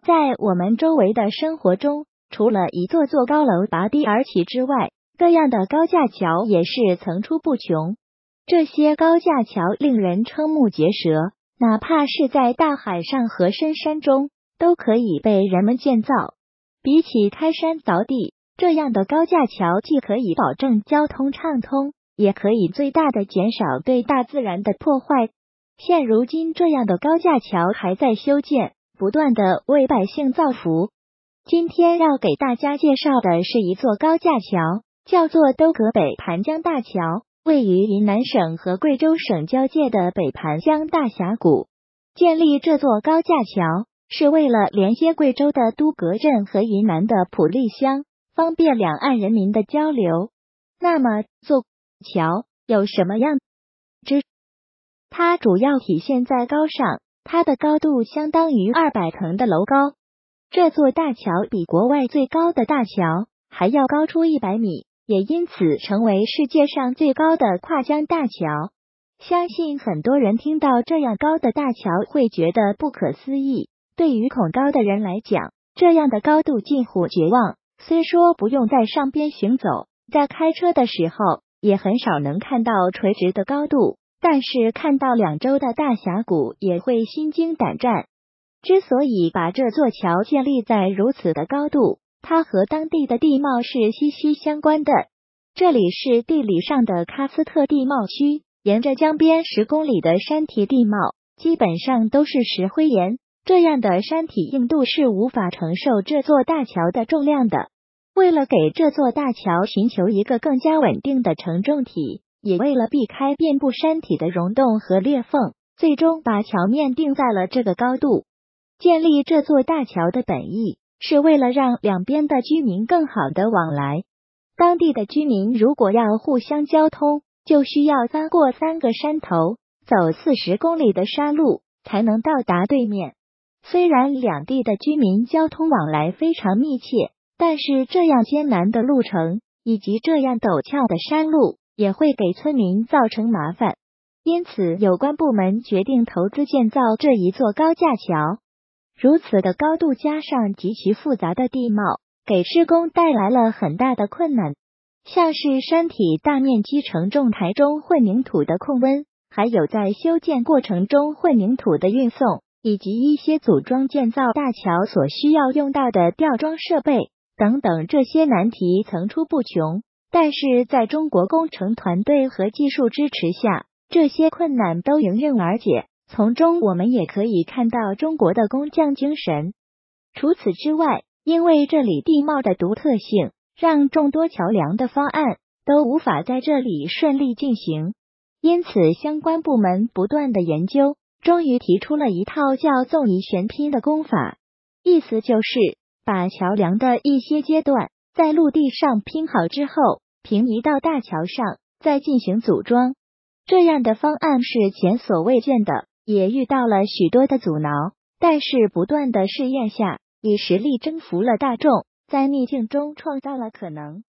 在我们周围的生活中，除了一座座高楼拔地而起之外，各样的高架桥也是层出不穷。这些高架桥令人瞠目结舌，哪怕是在大海上和深山中，都可以被人们建造。比起开山凿地，这样的高架桥既可以保证交通畅通，也可以最大的减少对大自然的破坏。现如今，这样的高架桥还在修建，不断的为百姓造福。今天要给大家介绍的是一座高架桥，叫做兜葛北盘江大桥，位于云南省和贵州省交界的北盘江大峡谷。建立这座高架桥是为了连接贵州的都葛镇和云南的普利乡，方便两岸人民的交流。那么，座桥有什么样之？它主要体现在高上，它的高度相当于200层的楼高。这座大桥比国外最高的大桥还要高出100米，也因此成为世界上最高的跨江大桥。相信很多人听到这样高的大桥会觉得不可思议，对于恐高的人来讲，这样的高度近乎绝望。虽说不用在上边行走，在开车的时候也很少能看到垂直的高度，但是看到两周的大峡谷也会心惊胆战。之所以把这座桥建立在如此的高度，它和当地的地貌是息息相关的。这里是地理上的喀斯特地貌区，沿着江边10公里的山体地貌，基本上都是石灰岩，这样的山体硬度是无法承受这座大桥的重量的。为了给这座大桥寻求一个更加稳定的承重体，也为了避开遍布山体的溶洞和裂缝，最终把桥面定在了这个高度。建立这座大桥的本意是为了让两边的居民更好的往来。当地的居民如果要互相交通，就需要翻过3个山头，走40公里的山路才能到达对面。虽然两地的居民交通往来非常密切，但是这样艰难的路程以及这样陡峭的山路也会给村民造成麻烦。因此，有关部门决定投资建造这一座高架桥。如此的高度加上极其复杂的地貌，给施工带来了很大的困难，像是山体大面积承重台中混凝土的控温，还有在修建过程中混凝土的运送，以及一些组装建造大桥所需要用到的吊装设备等等，这些难题层出不穷。但是在中国工程团队和技术支持下，这些困难都迎刃而解。从中我们也可以看到中国的工匠精神。除此之外，因为这里地貌的独特性，让众多桥梁的方案都无法在这里顺利进行，因此相关部门不断的研究，终于提出了一套叫纵移悬拼的工法。意思就是把桥梁的一些阶段在陆地上拼好之后，平移到大桥上，再进行组装。这样的方案是前所未见的，也遇到了许多的阻挠，但是不断的试验下，以实力征服了大众，在逆境中创造了可能。